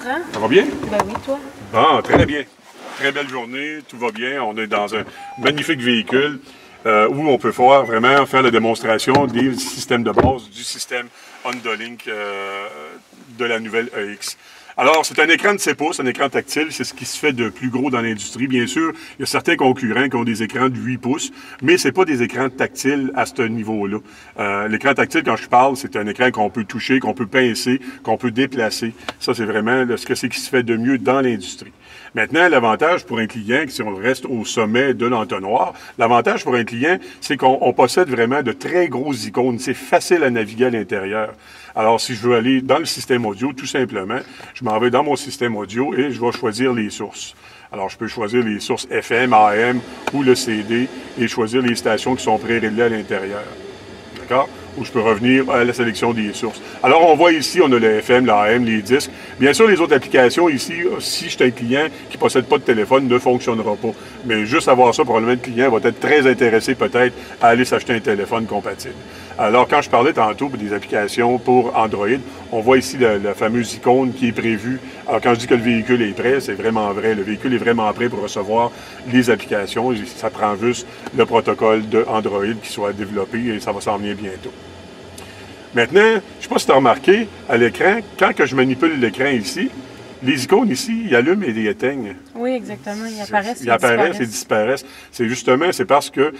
Hein? Ça va bien? Ben oui, toi. Bon, très bien. Très belle journée, tout va bien. On est dans un magnifique véhicule où on peut vraiment faire la démonstration des systèmes de base du système Honda Link de la nouvelle EX. Alors, c'est un écran de 6 pouces, un écran tactile, c'est ce qui se fait de plus gros dans l'industrie. Bien sûr, il y a certains concurrents qui ont des écrans de 8 pouces, mais c'est pas des écrans tactiles à ce niveau-là. L'écran tactile, quand je parle, c'est un écran qu'on peut toucher, qu'on peut pincer, qu'on peut déplacer. Ça, c'est vraiment ce que c'est qui se fait de mieux dans l'industrie. Maintenant, l'avantage pour un client, si on reste au sommet de l'entonnoir, l'avantage pour un client, c'est qu'on possède vraiment de très grosses icônes. C'est facile à naviguer à l'intérieur. Alors, si je veux aller dans le système audio, tout simplement, je m'en vais dans mon système audio et je vais choisir les sources. Alors, je peux choisir les sources FM, AM ou le CD et choisir les stations qui sont pré-réglées à l'intérieur. D'accord? Ou je peux revenir à la sélection des sources. Alors, on voit ici, on a le FM, l'AM, les disques. Bien sûr, les autres applications ici, si je suis un client qui ne possède pas de téléphone, ne fonctionnera pas. Mais juste avoir ça, probablement, le client va être très intéressé peut-être à aller s'acheter un téléphone compatible. Alors, quand je parlais tantôt des applications pour Android, on voit ici la fameuse icône qui est prévue. Alors, quand je dis que le véhicule est prêt, c'est vraiment vrai. Le véhicule est vraiment prêt pour recevoir les applications. Ça prend juste le protocole de Android qui soit développé et ça va s'en venir bientôt. Maintenant, je ne sais pas si tu as remarqué, à l'écran, quand que je manipule l'écran ici, les icônes ici, ils allument et ils éteignent. Oui, exactement. Ils apparaissent. Ils apparaissent et disparaissent. C'est parce que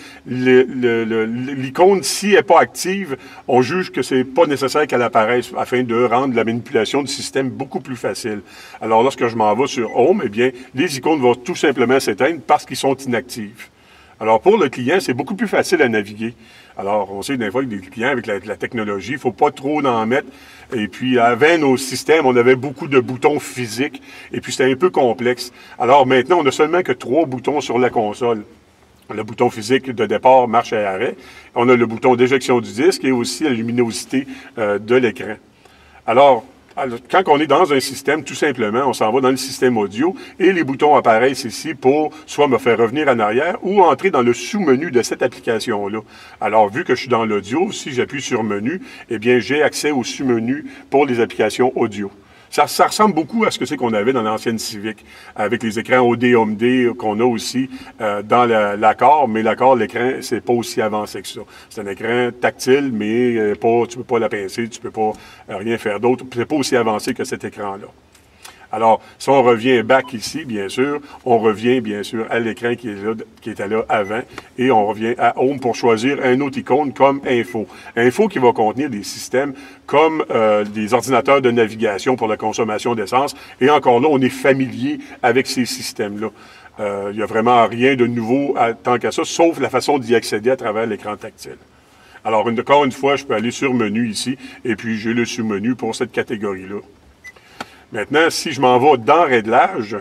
l'icône, si elle n'est pas active, on juge que c'est pas nécessaire qu'elle apparaisse afin de rendre la manipulation du système beaucoup plus facile. Alors, lorsque je m'en vais sur Home, eh bien, les icônes vont tout simplement s'éteindre parce qu'ils sont inactifs. Alors, pour le client, c'est beaucoup plus facile à naviguer. Alors, on sait des fois que des clients, avec la technologie, il ne faut pas trop en mettre. Et puis, avant nos systèmes, on avait beaucoup de boutons physiques. Et puis, c'était un peu complexe. Alors, maintenant, on n'a seulement que 3 boutons sur la console. Le bouton physique de départ, marche et arrêt. On a le bouton d'éjection du disque et aussi la luminosité de l'écran. Alors, quand on est dans un système, tout simplement, on s'en va dans le système audio et les boutons apparaissent ici pour soit me faire revenir en arrière ou entrer dans le sous-menu de cette application-là. Alors, vu que je suis dans l'audio, si j'appuie sur menu, eh bien, j'ai accès au sous-menu pour les applications audio. Ça ressemble beaucoup à ce que c'est qu'on avait dans l'ancienne Civic, avec les écrans OD-OMD qu'on a aussi dans l'accord, mais l'accord, l'écran, c'est pas aussi avancé que ça. C'est un écran tactile, mais tu peux pas la pincer, tu peux pas rien faire d'autre. C'est pas aussi avancé que cet écran-là. Alors, si on revient back ici, bien sûr, on revient bien sûr à l'écran qui était là avant et on revient à Home pour choisir un autre icône comme Info. Info qui va contenir des systèmes comme des ordinateurs de navigation pour la consommation d'essence. Et encore là, on est familier avec ces systèmes-là. Il n'y a vraiment rien de nouveau tant qu'à ça, sauf la façon d'y accéder à travers l'écran tactile. Alors, encore une fois, je peux aller sur Menu ici et puis j'ai le sous-menu pour cette catégorie-là. Maintenant, si je m'en vais dans Réglage,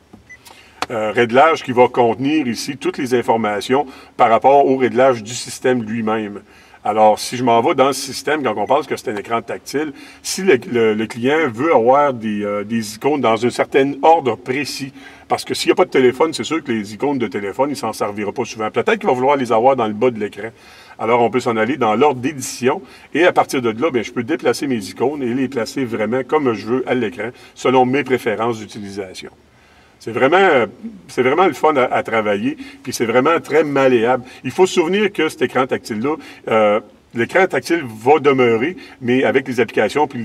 réglage qui va contenir ici toutes les informations par rapport au réglage du système lui-même. Alors, si je m'en vais dans le système, quand on parle que c'est un écran tactile, si le client veut avoir des icônes dans un certain ordre précis, parce que s'il n'y a pas de téléphone, c'est sûr que les icônes de téléphone, il ne s'en servira pas souvent. Peut-être qu'il va vouloir les avoir dans le bas de l'écran. Alors, on peut s'en aller dans l'ordre d'édition et à partir de là, bien, je peux déplacer mes icônes et les placer vraiment comme je veux à l'écran, selon mes préférences d'utilisation. C'est vraiment le fun à travailler, puis c'est vraiment très malléable. Il faut se souvenir que cet écran tactile-là, l'écran tactile va demeurer, mais avec les applications puis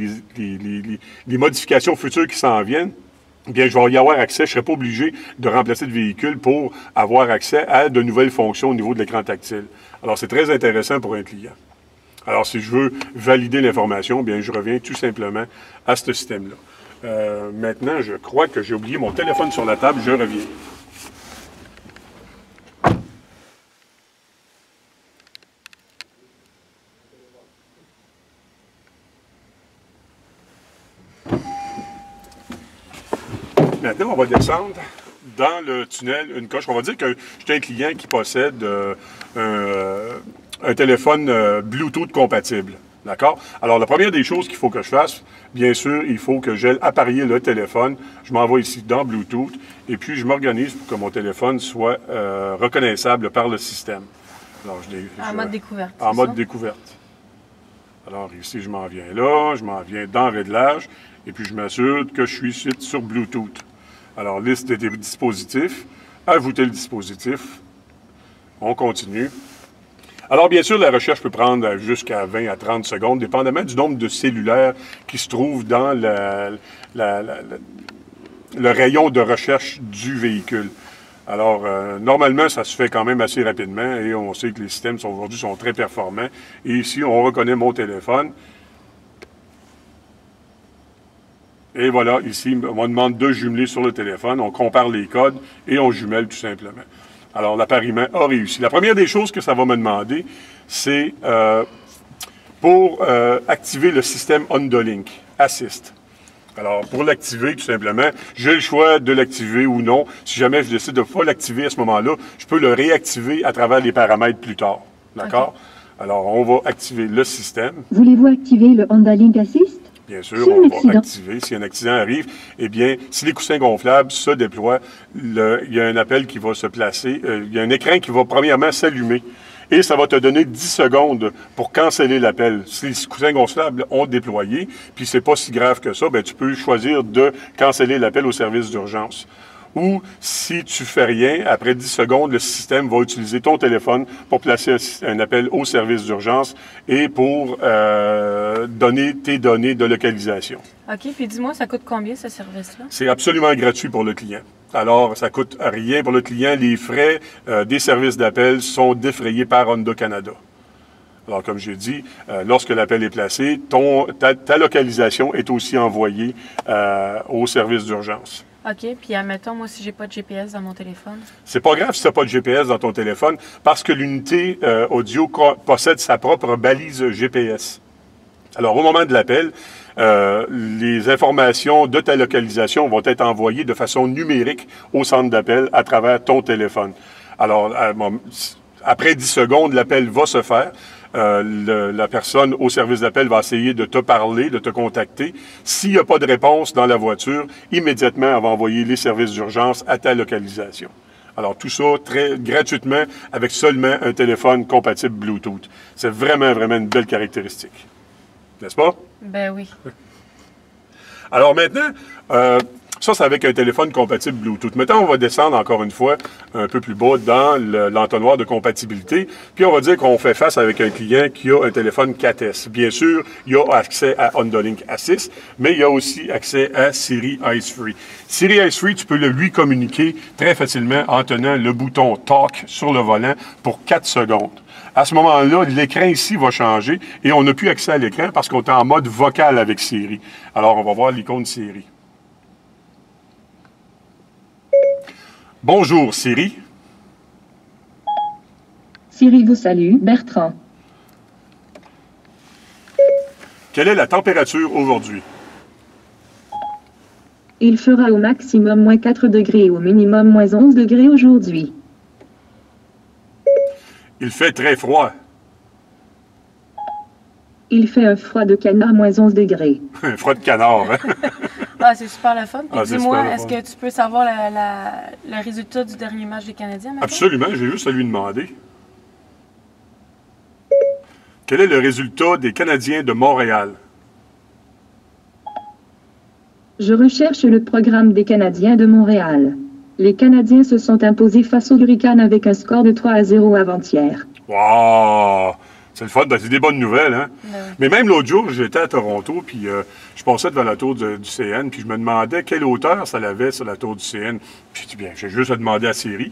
les modifications futures qui s'en viennent, bien, je vais y avoir accès. Je ne serai pas obligé de remplacer le véhicule pour avoir accès à de nouvelles fonctions au niveau de l'écran tactile. Alors, c'est très intéressant pour un client. Alors, si je veux valider l'information, bien, je reviens tout simplement à ce système-là. Maintenant, je crois que j'ai oublié mon téléphone sur la table. Je reviens. Maintenant, on va descendre dans le tunnel une coche. On va dire que je suis un client qui possède un téléphone Bluetooth compatible. D'accord? Alors, la première des choses qu'il faut que je fasse, bien sûr, il faut que j'aille appareiller le téléphone. Je m'envoie ici dans Bluetooth et puis je m'organise pour que mon téléphone soit reconnaissable par le système. Alors, en mode découverte. En mode découverte. Alors, ici, je m'en viens là, je m'en viens dans Réglage Et puis, je m'assure que je suis sur Bluetooth. Alors, liste des dispositifs. Ajouter le dispositif. On continue. Alors, bien sûr, la recherche peut prendre jusqu'à 20 à 30 secondes, dépendamment du nombre de cellulaires qui se trouvent dans le rayon de recherche du véhicule. Alors, normalement, ça se fait quand même assez rapidement et on sait que les systèmes aujourd'hui sont très performants. Et ici, on reconnaît mon téléphone. Et voilà, ici, on me demande de jumeler sur le téléphone. On compare les codes et on jumelle tout simplement. Alors, l'appariement a réussi. La première des choses que ça va me demander, c'est pour activer le système Ondolink Assist. Alors, pour l'activer, tout simplement, j'ai le choix de l'activer ou non. Si jamais je décide de ne pas l'activer à ce moment-là, je peux le réactiver à travers les paramètres plus tard. D'accord? Okay. Alors, on va activer le système. Voulez-vous activer le Ondolink Assist? Bien sûr, on va activer. Si un accident arrive, eh bien, si les coussins gonflables se déploient, il y a un appel qui va se placer. Il y a un écran qui va premièrement s'allumer. Et ça va te donner 10 secondes pour canceller l'appel. Si les coussins gonflables ont déployé, puis c'est pas si grave que ça, bien, tu peux choisir de canceller l'appel au service d'urgence. Ou si tu fais rien, après 10 secondes, le système va utiliser ton téléphone pour placer un appel au service d'urgence et pour donner tes données de localisation. OK, puis dis-moi, ça coûte combien ce service-là? C'est absolument gratuit pour le client. Alors, ça coûte rien pour le client. Les frais des services d'appel sont défrayés par Honda Canada. Alors, comme j'ai dit, lorsque l'appel est placé, ta localisation est aussi envoyée au service d'urgence. OK, puis admettons, moi, si j'ai pas de GPS dans mon téléphone. C'est pas grave si tu n'as pas de GPS dans ton téléphone parce que l'unité audio possède sa propre balise GPS. Alors, au moment de l'appel, les informations de ta localisation vont être envoyées de façon numérique au centre d'appel à travers ton téléphone. Alors, après 10 secondes, l'appel va se faire. La personne au service d'appel va essayer de te parler, de te contacter. S'il n'y a pas de réponse dans la voiture, immédiatement, elle va envoyer les services d'urgence à ta localisation. Alors, tout ça très gratuitement avec seulement un téléphone compatible Bluetooth. C'est vraiment, vraiment une belle caractéristique. N'est-ce pas? Ben oui. Alors maintenant, ça, c'est avec un téléphone compatible Bluetooth. Maintenant, on va descendre encore une fois un peu plus bas dans l'entonnoir de compatibilité. Puis, on va dire qu'on fait face avec un client qui a un téléphone 4S. Bien sûr, il y a accès à Ondolink Assist, mais il y a aussi accès à Siri Eyes Free. Siri Eyes Free, tu peux lui communiquer très facilement en tenant le bouton Talk sur le volant pour 4 secondes. À ce moment-là, l'écran ici va changer et on n'a plus accès à l'écran parce qu'on est en mode vocal avec Siri. Alors, on va voir l'icône Siri. Bonjour, Siri. Siri vous salue, Bertrand. Quelle est la température aujourd'hui? Il fera au maximum moins 4 degrés et au minimum moins 11 degrés aujourd'hui. Il fait très froid. Il fait un froid de canard moins 11 degrés. Un froid de canard, hein? Ah, c'est super le fun. Puis dis-moi, est-ce fun. que tu peux savoir le résultat du dernier match des Canadiens maintenant? Absolument, j'ai juste à lui demander. Quel est le résultat des Canadiens de Montréal? Je recherche le programme des Canadiens de Montréal. Les Canadiens se sont imposés face aux Hurricanes avec un score de 3-0 avant-hier. Wow! C'est le fun, c'est des bonnes nouvelles, hein? Oui. Mais même l'autre jour, j'étais à Toronto, puis je passais devant la tour du CN, puis je me demandais quelle hauteur ça avait sur la tour du CN. Puis j'ai dit, bien, j'ai juste à demander à Siri.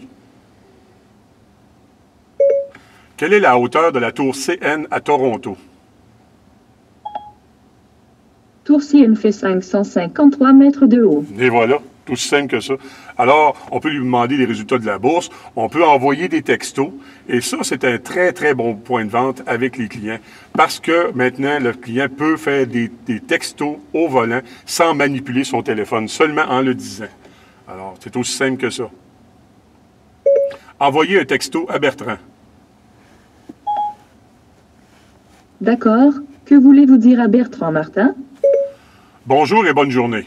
Quelle est la hauteur de la tour CN à Toronto? Tour CN fait 553 mètres de haut. Et voilà, tout aussi simple que ça. Alors, on peut lui demander les résultats de la bourse, on peut envoyer des textos, et ça, c'est un très, très bon point de vente avec les clients, parce que maintenant, le client peut faire des textos au volant sans manipuler son téléphone, seulement en le disant. Alors, c'est aussi simple que ça. Envoyer un texto à Bertrand. D'accord. Que voulez-vous dire à Bertrand, Martin? Bonjour et bonne journée.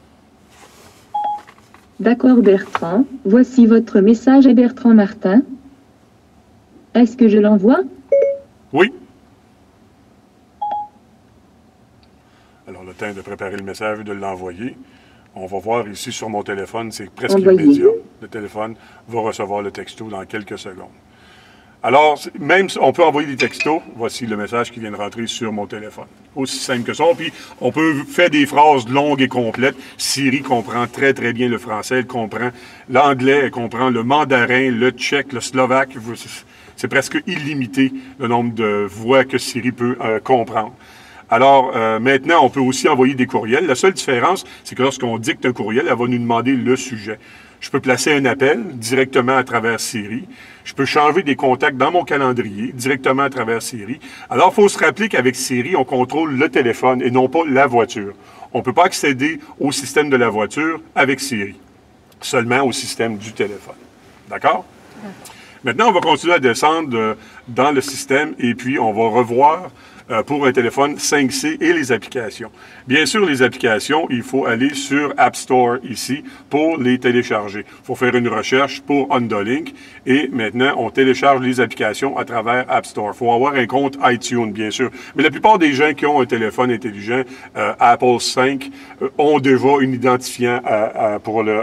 D'accord, Bertrand. Voici votre message à Bertrand Martin. Est-ce que je l'envoie? Oui. Alors, le le temps de préparer le message et de l'envoyer. On va voir ici sur mon téléphone, c'est presque Envoyé. immédiat. Le téléphone va recevoir le texto dans quelques secondes. Alors, même si on peut envoyer des textos, voici le message qui vient de rentrer sur mon téléphone. Aussi simple que ça. Puis, on peut faire des phrases longues et complètes. Siri comprend très, très bien le français. Elle comprend l'anglais, elle comprend le mandarin, le tchèque, le slovaque. C'est presque illimité le nombre de voix que Siri peut comprendre. Alors, maintenant, on peut aussi envoyer des courriels. La seule différence, c'est que lorsqu'on dicte un courriel, elle va nous demander le sujet. Je peux placer un appel directement à travers Siri. Je peux changer des contacts dans mon calendrier directement à travers Siri. Alors, il faut se rappeler qu'avec Siri, on contrôle le téléphone et non pas la voiture. On ne peut pas accéder au système de la voiture avec Siri, seulement au système du téléphone. D'accord? Maintenant, on va continuer à descendre dans le système et puis on va revoir pour un téléphone 5C et les applications. Bien sûr, les applications, il faut aller sur App Store ici pour les télécharger. Il faut faire une recherche pour HondaLink et maintenant, on télécharge les applications à travers App Store. Il faut avoir un compte iTunes, bien sûr. Mais la plupart des gens qui ont un téléphone intelligent, Apple 5, ont déjà un identifiant pour le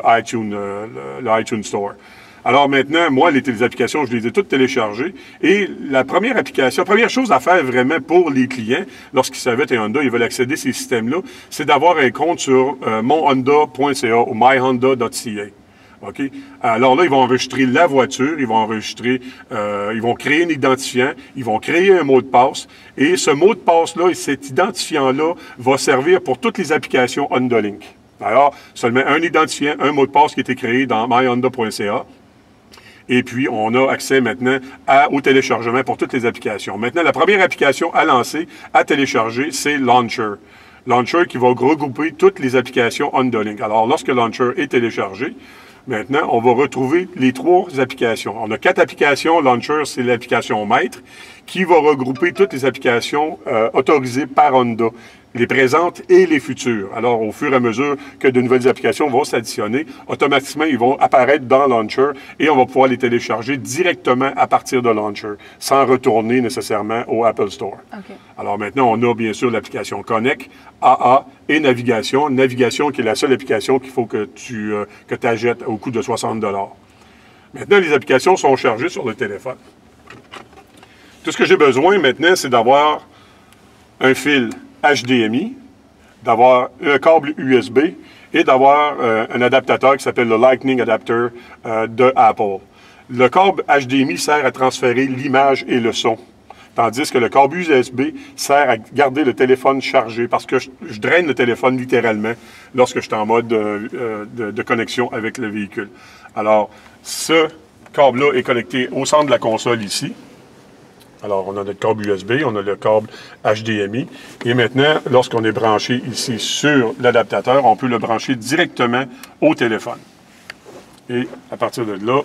iTunes Store. Alors maintenant, moi, les applications, je les ai toutes téléchargées. Et la première chose à faire vraiment pour les clients, lorsqu'ils savent un Honda, ils veulent accéder à ces systèmes-là, c'est d'avoir un compte sur monhonda.ca ou myhonda.ca. OK? Alors là, ils vont enregistrer la voiture, ils vont créer un identifiant, ils vont créer un mot de passe. Et ce mot de passe-là et cet identifiant-là va servir pour toutes les applications HondaLink. Alors, seulement un identifiant, un mot de passe qui a été créé dans myhonda.ca. Et puis, on a accès maintenant au téléchargement pour toutes les applications. Maintenant, la première application à lancer, à télécharger, c'est Launcher. Launcher qui va regrouper toutes les applications HondaLink. Alors, lorsque Launcher est téléchargé, maintenant, on va retrouver les 3 applications. On a 4 applications. Launcher, c'est l'application maître qui va regrouper toutes les applications autorisées par Honda, les présentes et les futures. Alors, au fur et à mesure que de nouvelles applications vont s'additionner, automatiquement, ils vont apparaître dans Launcher et on va pouvoir les télécharger directement à partir de Launcher, sans retourner nécessairement au Apple Store. OK. Alors maintenant, on a bien sûr l'application Connect, AA et Navigation. Navigation qui est la seule application qu'il faut que tu achètes au coût de 60 $. Maintenant, les applications sont chargées sur le téléphone. Tout ce que j'ai besoin maintenant, c'est d'avoir un fil HDMI, d'avoir un câble USB et d'avoir un adaptateur qui s'appelle le Lightning Adapter de Apple. Le câble HDMI sert à transférer l'image et le son, tandis que le câble USB sert à garder le téléphone chargé parce que je draine le téléphone littéralement lorsque je suis en mode de connexion avec le véhicule. Alors, ce câble-là est connecté au centre de la console ici. Alors, on a notre câble USB, on a le câble HDMI. Et maintenant, lorsqu'on est branché ici sur l'adaptateur, on peut le brancher directement au téléphone. Et à partir de là,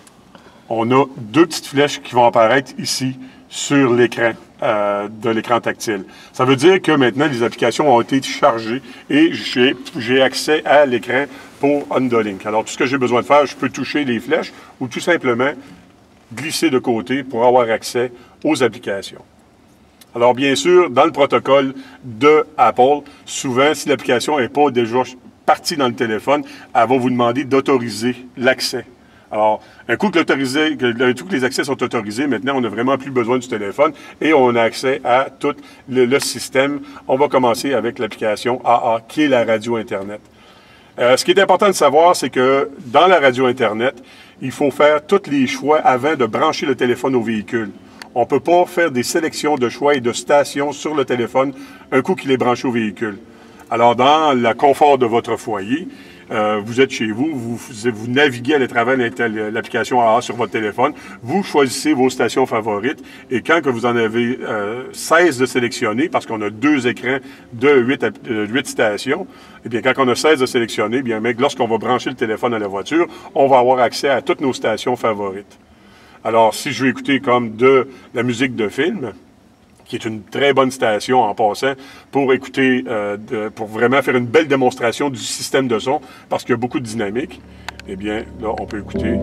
on a 2 petites flèches qui vont apparaître ici sur l'écran de l'écran tactile. Ça veut dire que maintenant, les applications ont été chargées et j'ai accès à l'écran pour HondaLink. Alors, tout ce que j'ai besoin de faire, je peux toucher les flèches ou tout simplement glisser de côté pour avoir accès aux applications. Alors, bien sûr, dans le protocole de Apple, souvent, si l'application n'est pas déjà partie dans le téléphone, elle va vous demander d'autoriser l'accès. Alors, un coup que les accès sont autorisés, maintenant, on n'a vraiment plus besoin du téléphone et on a accès à tout le système. On va commencer avec l'application AA, qui est la radio Internet. Ce qui est important de savoir, c'est que dans la radio Internet, il faut faire tous les choix avant de brancher le téléphone au véhicule. On ne peut pas faire des sélections de choix et de stations sur le téléphone un coup qu'il est branché au véhicule. Alors, dans le confort de votre foyer, vous êtes chez vous, vous naviguez à travers l'application AA sur votre téléphone, vous choisissez vos stations favorites et quand que vous en avez 16 de sélectionner, parce qu'on a 2 écrans de 8 stations, eh bien, quand on a 16 de sélectionner, eh bien, lorsqu'on va brancher le téléphone à la voiture, on va avoir accès à toutes nos stations favorites. Alors, si je veux écouter comme de la musique de film, qui est une très bonne station en passant, pour écouter, pour vraiment faire une belle démonstration du système de son, parce qu'il y a beaucoup de dynamique, eh bien, là, on peut écouter.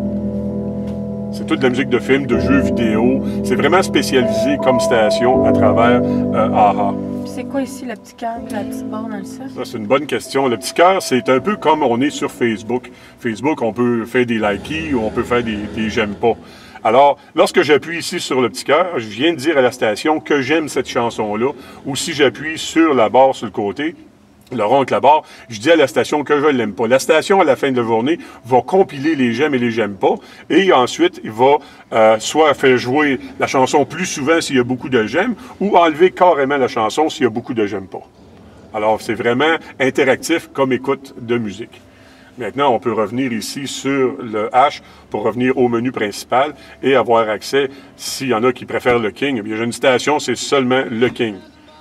C'est toute de la musique de film, de jeux vidéo. C'est vraiment spécialisé comme station à travers AHA. Puis C'est quoi ici, le petit cœur et la petite barre dans le cercle? Ça, c'est une bonne question. Le petit cœur, c'est un peu comme on est sur Facebook. Facebook, on peut faire des likes ou on peut faire des j'aime pas. Alors, lorsque j'appuie ici sur le petit cœur, je viens de dire à la station que j'aime cette chanson-là, ou si j'appuie sur la barre sur le côté, le rond avec la barre, je dis à la station que je ne l'aime pas. La station, à la fin de la journée, va compiler les j'aime et les j'aime pas, et ensuite, il va soit faire jouer la chanson plus souvent s'il y a beaucoup de j'aime, ou enlever carrément la chanson s'il y a beaucoup de j'aime pas. Alors, c'est vraiment interactif comme écoute de musique. Maintenant, on peut revenir ici sur le H pour revenir au menu principal et avoir accès, s'il y en a qui préfèrent le King, eh bien, j'ai une station, c'est seulement le King.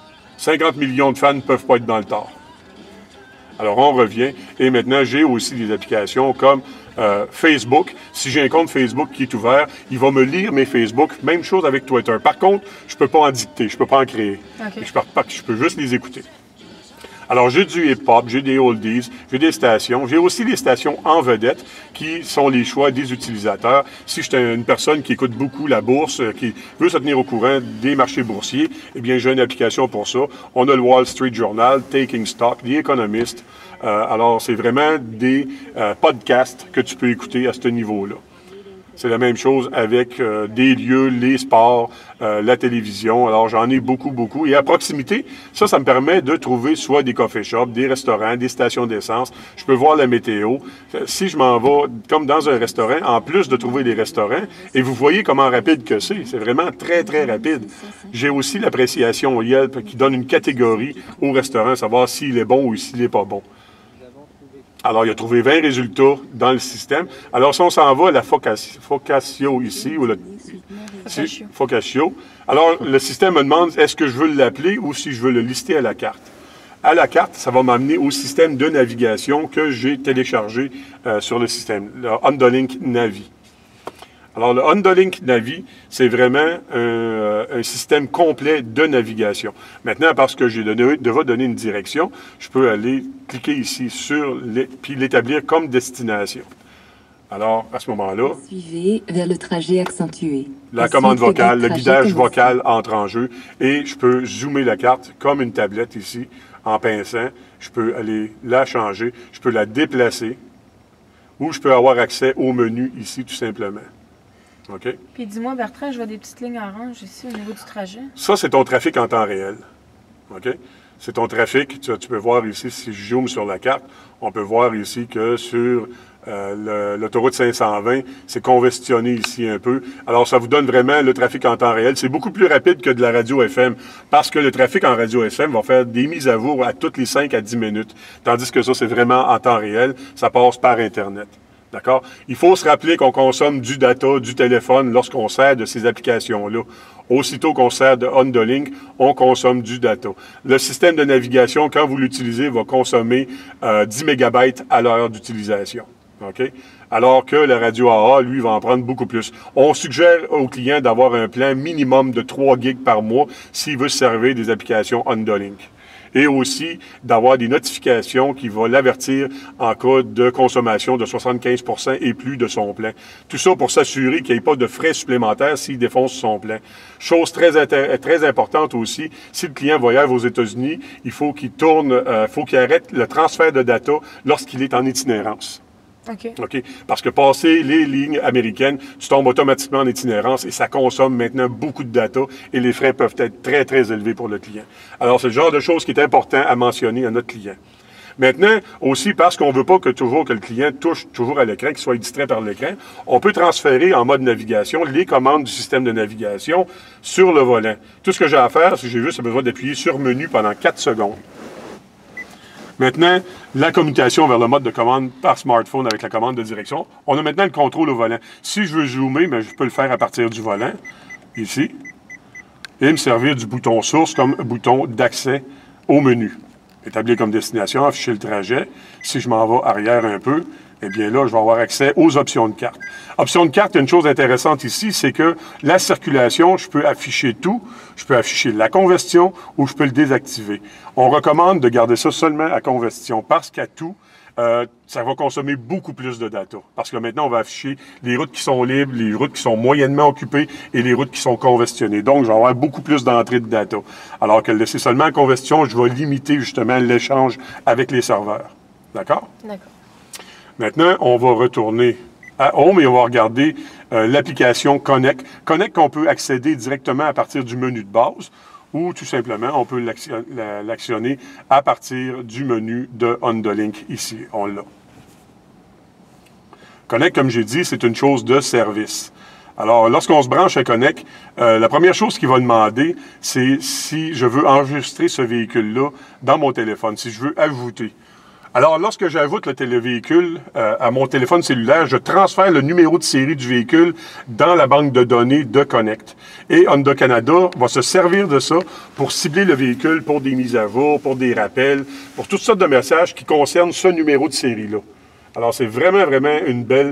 50 millions de fans ne peuvent pas être dans le tort. Alors, on revient. Et maintenant, j'ai aussi des applications comme Facebook. Si j'ai un compte Facebook qui est ouvert, il va me lire mes Facebook. Même chose avec Twitter. Par contre, je ne peux pas en dicter, je ne peux pas en créer. Okay. Je peux juste les écouter. Alors, j'ai du hip-hop, j'ai des oldies, j'ai des stations. J'ai aussi les stations en vedette qui sont les choix des utilisateurs. Si je suis une personne qui écoute beaucoup la bourse, qui veut se tenir au courant des marchés boursiers, eh bien, j'ai une application pour ça. On a le Wall Street Journal, Taking Stock, The Economist. Alors, c'est vraiment des podcasts que tu peux écouter à ce niveau-là. C'est la même chose avec des lieux, les sports, la télévision. Alors, j'en ai beaucoup, beaucoup. Et à proximité, ça me permet de trouver soit des coffee shops, des restaurants, des stations d'essence. Je peux voir la météo. Si je m'en vais, comme dans un restaurant, en plus de trouver des restaurants, et vous voyez comment rapide que c'est. C'est vraiment très, très rapide. J'ai aussi l'appréciation Yelp qui donne une catégorie au restaurant, savoir s'il est bon ou s'il n'est pas bon. Alors, il a trouvé 20 résultats dans le système. Alors, si on s'en va à la Focaccio ici, ou le Focaccio, alors le système me demande est-ce que je veux l'appeler ou si je veux le lister à la carte. À la carte, ça va m'amener au système de navigation que j'ai téléchargé sur le système, le Hondalink Navi. Alors, le Hondalink Navi, c'est vraiment un système complet de navigation. Maintenant, parce que je devais donner une direction, je peux aller cliquer ici sur puis l'établir comme destination. Alors, à ce moment-là, suivez vers le trajet accentué. La commande vocale, le guidage vocal entre en jeu et je peux zoomer la carte comme une tablette ici en pinçant. Je peux aller la changer, je peux la déplacer ou je peux avoir accès au menu ici tout simplement. OK? Puis dis-moi, Bertrand, je vois des petites lignes oranges ici au niveau du trajet. Ça, c'est ton trafic en temps réel. OK? C'est ton trafic. Tu peux voir ici, si je zoome sur la carte, on peut voir ici que sur l'autoroute 520, c'est congestionné ici un peu. Alors, ça vous donne vraiment le trafic en temps réel. C'est beaucoup plus rapide que de la radio FM parce que le trafic en radio FM va faire des mises à jour à toutes les 5 à 10 minutes. Tandis que ça, c'est vraiment en temps réel. Ça passe par Internet. D'accord? Il faut se rappeler qu'on consomme du data, du téléphone lorsqu'on sert de ces applications-là. Aussitôt qu'on sert de Hondalink, on consomme du data. Le système de navigation, quand vous l'utilisez, va consommer 10 MB à l'heure d'utilisation. OK? Alors que la radio AA, lui, va en prendre beaucoup plus. On suggère aux clients d'avoir un plan minimum de 3 gigs par mois s'il veut se servir des applications Hondalink. Et aussi d'avoir des notifications qui vont l'avertir en cas de consommation de 75 % et plus de son plan. Tout ça pour s'assurer qu'il n'y ait pas de frais supplémentaires s'il défonce son plan. Chose très importante aussi, si le client voyage aux États-Unis, il faut qu'il qu'il arrête le transfert de data lorsqu'il est en itinérance. OK. Parce que passer les lignes américaines, tu tombes automatiquement en itinérance et ça consomme maintenant beaucoup de data et les frais peuvent être très, très élevés pour le client. Alors, c'est le genre de choses qui est important à mentionner à notre client. Maintenant, aussi, parce qu'on ne veut pas que le client touche toujours à l'écran, qu'il soit distrait par l'écran, on peut transférer en mode navigation les commandes du système de navigation sur le volant. Tout ce que j'ai à faire, c'est que j'ai juste besoin d'appuyer sur menu pendant 4 secondes. Maintenant, la communication vers le mode de commande par smartphone avec la commande de direction. On a maintenant le contrôle au volant. Si je veux zoomer, bien, je peux le faire à partir du volant, ici, et me servir du bouton source comme bouton d'accès au menu. Établir comme destination, afficher le trajet. Si je m'en vais arrière un peu, eh bien là, je vais avoir accès aux options de carte. Options de carte, il y a une chose intéressante ici, c'est que la circulation, je peux afficher tout. Je peux afficher la congestion ou je peux le désactiver. On recommande de garder ça seulement à congestion parce qu'à tout, ça va consommer beaucoup plus de data. Parce que maintenant, on va afficher les routes qui sont libres, les routes qui sont moyennement occupées et les routes qui sont congestionnées. Donc, je vais avoir beaucoup plus d'entrées de data. Alors que le laisser seulement en congestion, je vais limiter justement l'échange avec les serveurs. D'accord? D'accord. Maintenant, on va retourner à Home et on va regarder l'application Connect. Connect qu'on peut accéder directement à partir du menu de base ou tout simplement, on peut l'actionner à partir du menu de OnTheLink ici. On l'a. Connect, comme j'ai dit, c'est une chose de service. Alors, lorsqu'on se branche à Connect, la première chose qu'il va demander, c'est si je veux enregistrer ce véhicule-là dans mon téléphone, si je veux ajouter. Alors, lorsque j'ajoute le télévéhicule à mon téléphone cellulaire, je transfère le numéro de série du véhicule dans la banque de données de Connect. Et Honda Canada va se servir de ça pour cibler le véhicule pour des mises à jour, pour des rappels, pour toutes sortes de messages qui concernent ce numéro de série-là. Alors, c'est vraiment, vraiment une belle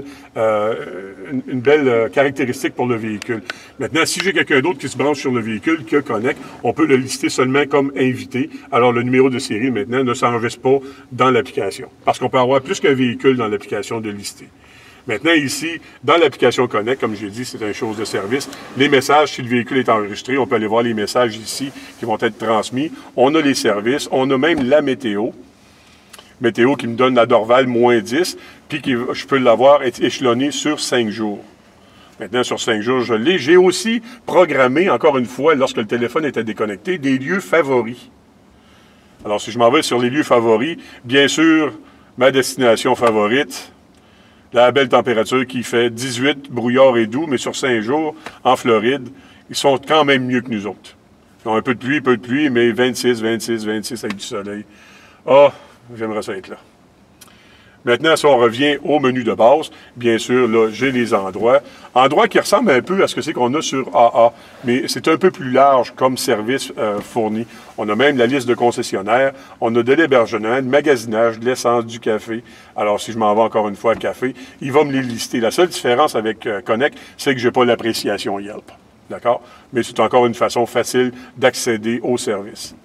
caractéristique pour le véhicule. Maintenant, si j'ai quelqu'un d'autre qui se branche sur le véhicule, qui a Connect, on peut le lister seulement comme invité. Alors, le numéro de série, maintenant, ne s'enregistre pas dans l'application. Parce qu'on peut avoir plus qu'un véhicule dans l'application de lister. Maintenant, ici, dans l'application Connect, comme j'ai dit, c'est une chose de service. Les messages, si le véhicule est enregistré, on peut aller voir les messages ici qui vont être transmis. On a les services, on a même la météo. Météo qui me donne la Dorval -10, puis je peux l'avoir échelonné sur 5 jours. Maintenant, sur 5 jours, je l'ai. J'ai aussi programmé, encore une fois, lorsque le téléphone était déconnecté, des lieux favoris. Alors, si je m'en vais sur les lieux favoris, bien sûr, ma destination favorite, la belle température qui fait 18, brouillard et doux, mais sur 5 jours, en Floride, ils sont quand même mieux que nous autres. Ils ont un peu de pluie, mais 26, 26, 26 avec du soleil. Ah! J'aimerais ça être là. Maintenant, si on revient au menu de base, bien sûr, là, j'ai les endroits. Endroits qui ressemblent un peu à ce que c'est qu'on a sur AA, mais c'est un peu plus large comme service fourni. On a même la liste de concessionnaires, on a de l'hébergement, de magasinage, de l'essence, du café. Alors, si je m'en vais encore une fois à café, il va me les lister. La seule différence avec Connect, c'est que je n'ai pas l'appréciation Yelp. D'accord? Mais c'est encore une façon facile d'accéder au service.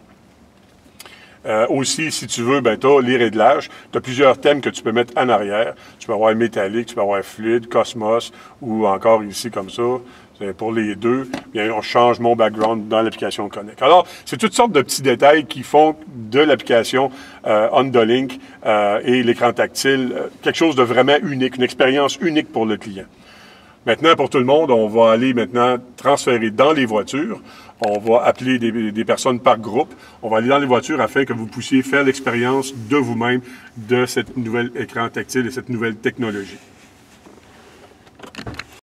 Aussi, si tu veux, ben, tu as les réglages. Tu as plusieurs thèmes que tu peux mettre en arrière. Tu peux avoir métallique, tu peux avoir fluide, Cosmos, ou encore ici comme ça. Pour les deux, bien, on change mon background dans l'application Connect. Alors, c'est toutes sortes de petits détails qui font de l'application OnTheLink et l'écran tactile quelque chose de vraiment unique, une expérience unique pour le client. Maintenant, pour tout le monde, on va aller maintenant transférer dans les voitures. On va appeler des personnes par groupe. On va aller dans les voitures afin que vous puissiez faire l'expérience de vous-même de cette nouvelle écran tactile et cette nouvelle technologie.